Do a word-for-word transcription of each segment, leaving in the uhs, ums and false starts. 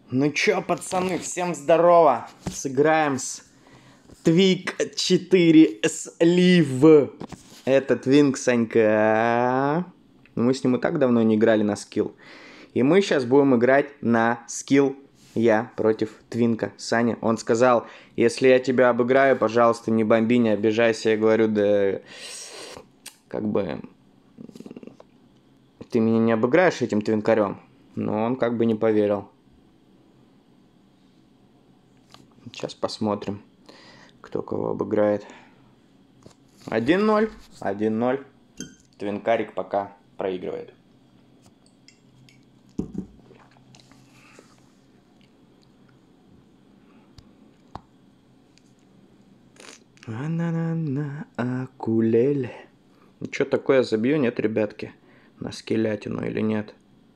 Ну чё, пацаны, всем здорово! Сыграем с Твик четыре Слив. Это Твинк Санька. Мы с ним и так давно не играли на скилл. И мы сейчас будем играть на скилл. Я против Твинка Саня. Он сказал, если я тебя обыграю, пожалуйста, не бомби, не обижайся. Я говорю, да как бы ты меня не обыграешь этим твинкарем. Но он как бы не поверил. Сейчас посмотрим, кто кого обыграет. один ноль. один ноль. Твинкарик пока проигрывает. А-на-на-на, акулеле. Ну, что такое, забью, нет, ребятки? На скелятину или нет?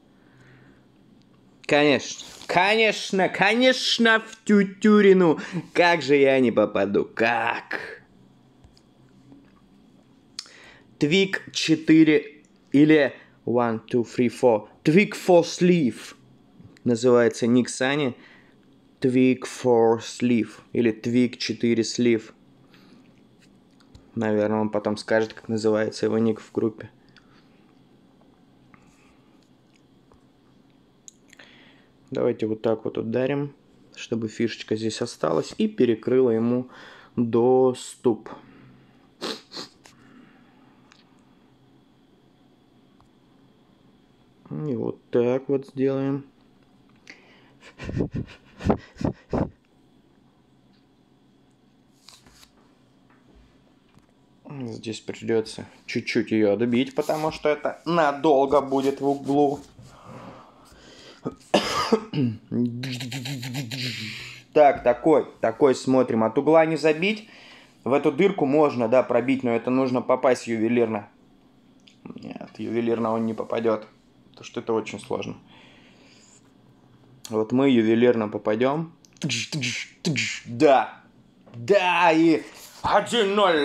Конечно, конечно, конечно, в тютюрину. Как же я не попаду? Как? Твик четыре или один, два, три, четыре. Твик четыре Sleeve. Называется ник Сани. Твик четыре Sleeve. Или Твик четыре Sleeve. Наверное, он потом скажет, как называется его ник в группе. Давайте вот так вот ударим, чтобы фишечка здесь осталась и перекрыла ему доступ. И вот так вот сделаем. Здесь придется чуть-чуть ее добить, потому что это надолго будет в углу. Так, такой, такой смотрим. От угла не забить. В эту дырку можно, да, пробить, но это нужно попасть ювелирно. Нет, ювелирно он не попадет, потому что это очень сложно. Вот мы ювелирно попадем. Да, да, и один ноль.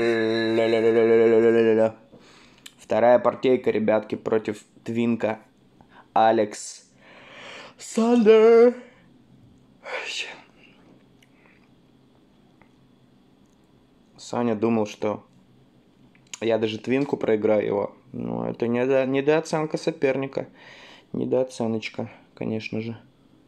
Вторая партейка, ребятки, против Твинка Алекс Сандер. Саня думал, что я даже Твинку проиграю его. Но это недо... недооценка соперника. Недооценочка, конечно же.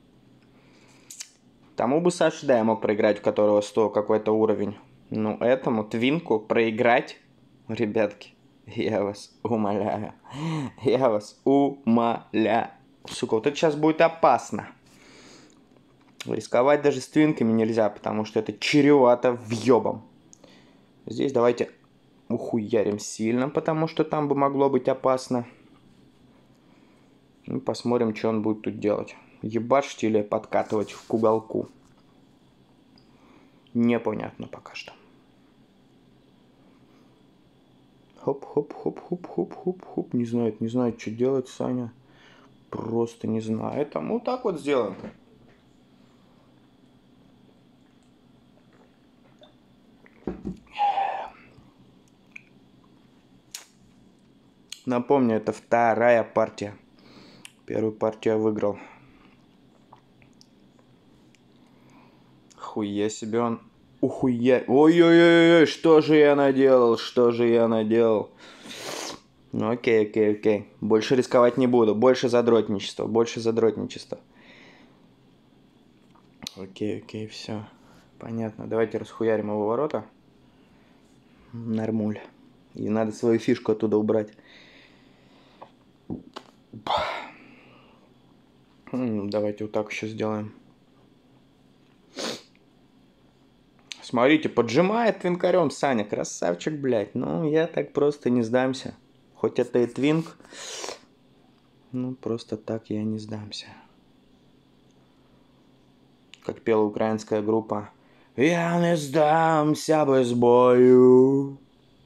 Тому бы Саше, да, я мог проиграть, у которого сто какой-то уровень. Но этому Твинку проиграть, ребятки, я вас умоляю. Я вас умоляю. Сука, вот это сейчас будет опасно. Рисковать даже с Твинками нельзя, потому что это чревато въебом. Здесь давайте ухуярим сильно, потому что там бы могло быть опасно. Ну, посмотрим, что он будет тут делать. Ебашить или подкатывать к уголку. Непонятно пока что. Хоп-хоп-хоп-хоп-хоп-хоп-хоп. Не знает, не знает, что делать, Саня. Просто не знает. А мы вот так вот сделаем. Напомню, это вторая партия. Первую партию я выиграл. Хуя себе он... Ухуя... Ой-ой-ой, что же я наделал? Что же я наделал? Ну окей, окей, окей. Больше рисковать не буду. Больше задротничества. Больше задротничества. Окей, окей, все. Понятно. Давайте расхуярим его ворота. Нормуль. И надо свою фишку оттуда убрать. Давайте вот так еще сделаем. Смотрите, поджимает твинкарем Саня. Красавчик, блядь. Ну, я так просто не сдамся. Хоть это и твинк. Ну, просто так я не сдамся. Как пела украинская группа. Я не сдамся без бою.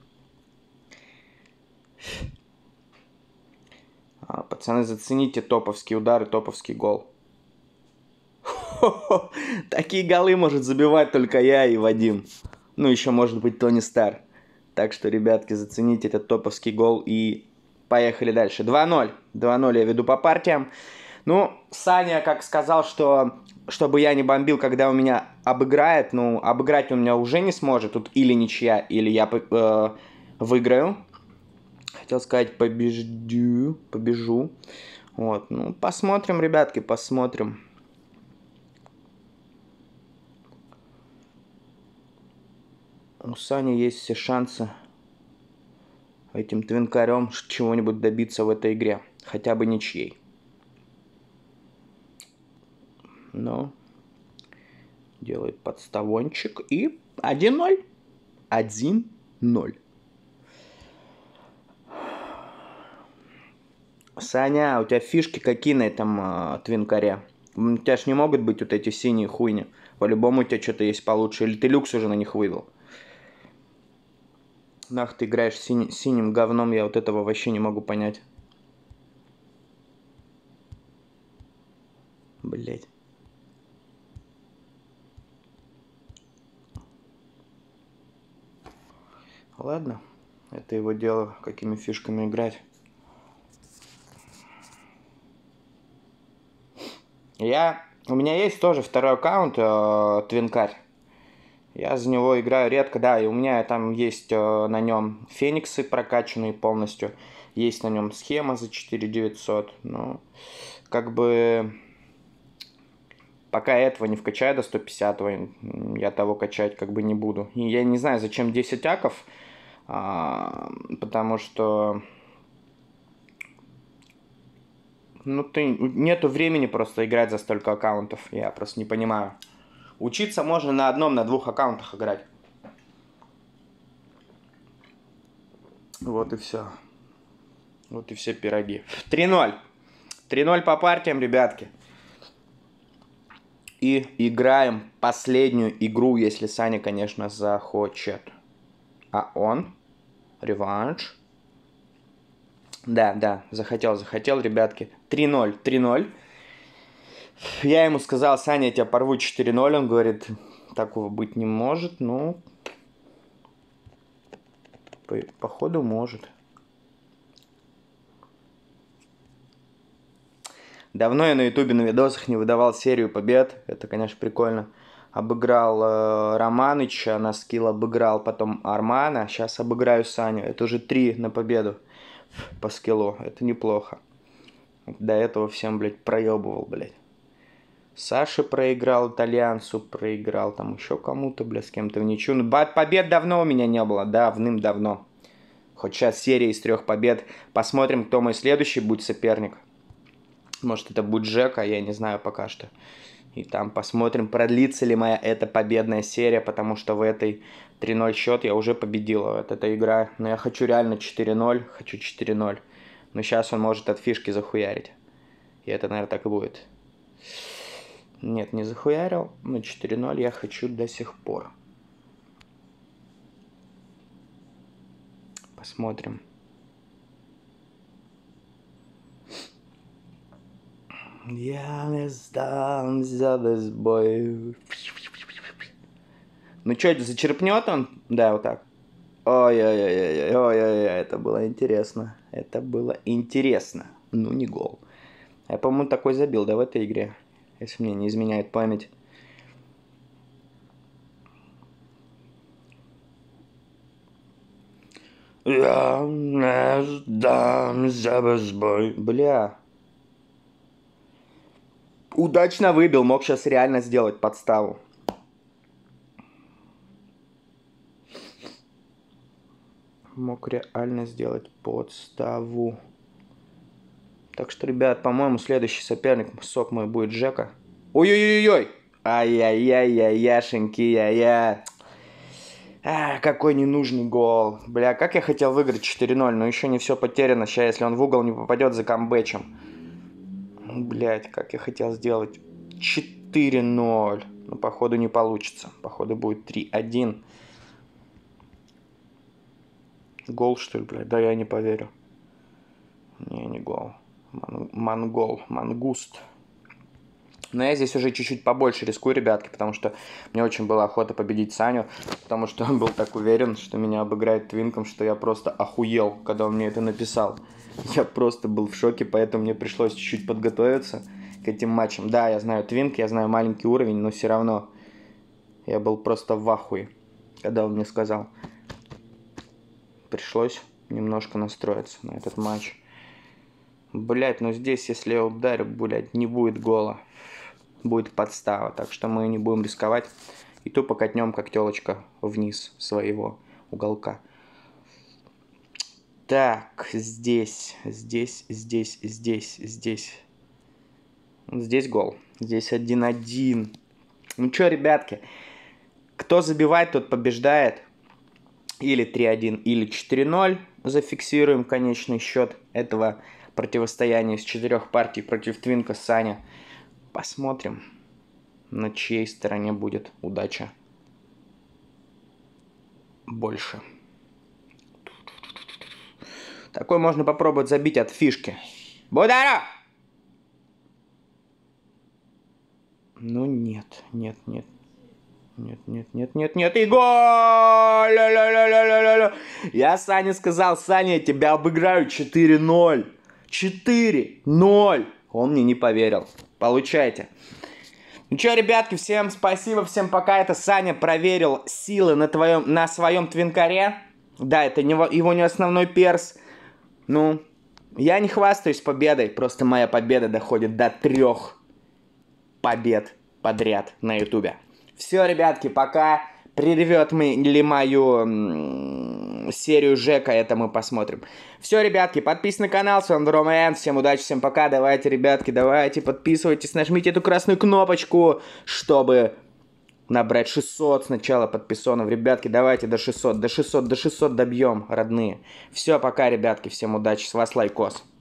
А, пацаны, зацените топовский удар и топовский гол. Хо-хо, такие голы может забивать только я и Вадим. Ну, еще может быть Тони Стар. Так что, ребятки, зацените этот топовский гол и поехали дальше. два ноль. два ноль я веду по партиям. Ну, Саня как сказал, что чтобы я не бомбил, когда у меня обыграет, ну, обыграть он меня уже не сможет. Тут или ничья, или я э, выиграю. Хотел сказать, побеждю, побежу. Вот, ну, посмотрим, ребятки, посмотрим. У Сани есть все шансы этим твинкарем чего-нибудь добиться в этой игре. Хотя бы ничьей. Но делает подставончик. И один ноль. один ноль. Саня, у тебя фишки какие на этом э, твинкаре? У тебя ж не могут быть вот эти синие хуйни. По-любому у тебя что-то есть получше. Или ты люкс уже на них вывел? Нах, ты играешь сини- синим говном, я вот этого вообще не могу понять. Блять. Ладно, это его дело, какими фишками играть. Я... У меня есть тоже второй аккаунт, э, Твинкарь. Я за него играю редко, да, и у меня там есть э, на нем фениксы прокачанные полностью. Есть на нем схема за четыре девятьсот. Ну, как бы... Пока этого не вкачаю до сто пятидесятого, я того качать как бы не буду. И я не знаю, зачем десять аков, а, потому что... Ну, ты... Нету времени просто играть за столько аккаунтов, я просто не понимаю. Учиться можно на одном, на двух аккаунтах играть. Вот и все. Вот и все пироги. три ноль. три ноль по партиям, ребятки. И играем последнюю игру, если Саня, конечно, захочет. А он? Реванш. Да, да, захотел, захотел, ребятки. три ноль, три ноль. Я ему сказал, Саня, я тебя порву четыре ноль. Он говорит, такого быть не может. Ну, по походу может. Давно я на ютубе на видосах не выдавал серию побед. Это, конечно, прикольно. Обыграл э, Романыча, на скилл обыграл потом Армана. Сейчас обыграю Саню. Это уже три на победу по скиллу. Это неплохо. До этого всем, блядь, проебывал, блядь. Саше проиграл, итальянцу проиграл, там еще кому-то, блядь, с кем-то в ничью. Ну, побед давно у меня не было, давным-давно. Хоть сейчас серия из трех побед. Посмотрим, кто мой следующий будет соперник. Может, это будет Джека, я не знаю пока что. И там посмотрим, продлится ли моя эта победная серия, потому что в этой три ноль счет я уже победил. Вот эта игра. Но я хочу реально четыре ноль, хочу четыре ноль. Но сейчас он может от фишки захуярить. И это, наверное, так и будет. Нет, не захуярил, но четыре ноль я хочу до сих пор. Посмотрим. Я не сдамся без боя. Ну что, это зачерпнет он? Да, вот так. Ой-ой-ой, ой-ой-ой, это было интересно. Это было интересно. Ну, не гол. Я, по-моему, такой забил, да, в этой игре? Если мне не изменяет память. Я не сдамся без боя. Бля. Удачно выбил, мог сейчас реально сделать подставу. Мог реально сделать подставу. Так что, ребят, по-моему, следующий соперник, сок мой, будет Джека. Ой-ой-ой-ой! Ай-яй-яй-яй-яшеньки, я-я. А, какой ненужный гол. Бля, как я хотел выиграть четыре ноль, но еще не все потеряно. Сейчас, если он в угол не попадет за камбэчем. Блять, как я хотел сделать четыре ноль. Но, походу, не получится. Походу, будет три один. Гол, что ли, блядь? Да я не поверю. Не, не гол. Ман монгол, мангуст. Но я здесь уже чуть-чуть побольше рискую, ребятки, потому что мне очень была охота победить Саню, потому что он был так уверен, что меня обыграет твинком, что я просто охуел, когда он мне это написал. Я просто был в шоке, поэтому мне пришлось чуть-чуть подготовиться к этим матчам. Да, я знаю твинк, я знаю маленький уровень, но все равно я был просто в ахуе, когда он мне сказал. Пришлось немножко настроиться на этот матч. Блять, ну здесь, если я ударю, блять, не будет гола. Будет подстава, так что мы не будем рисковать. И тупо катнем, как телочка, вниз своего уголка. Так, здесь, здесь, здесь, здесь, здесь. Здесь гол. Здесь один-один. Ну чё, ребятки, кто забивает, тот побеждает. Или три-один, или четыре-ноль. Зафиксируем конечный счет этого противостояния из четырех партий против твинка Саня. Посмотрим, на чьей стороне будет удача больше. Такой можно попробовать забить от фишки. Будара! Ну нет, нет, нет. Нет, нет, нет, нет, нет, и гол! Ля-ля-ля-ля-ля-ля. Я Сане сказал: Саня, я тебя обыграю четыре-ноль. четыре-ноль. Он мне не поверил. Получайте. Ну что, ребятки, всем спасибо, всем пока. Это Саня проверил силы на, твоем, на своем твинкаре. Да, это не, его не основной перс. Ну, я не хвастаюсь победой. Просто моя победа доходит до трех побед подряд на ютубе. Все, ребятки, пока. Прервет ли мою м- серию Жека, это мы посмотрим. Все, ребятки, подписывайтесь на канал, с вами Ромэн. Всем удачи, всем пока. Давайте, ребятки, давайте, подписывайтесь, нажмите эту красную кнопочку, чтобы набрать шестьсот сначала подписонов. Ребятки, давайте до шестисот, до шестисот, до шестисот добьем, родные. Все, пока, ребятки, всем удачи, с вас лайкос.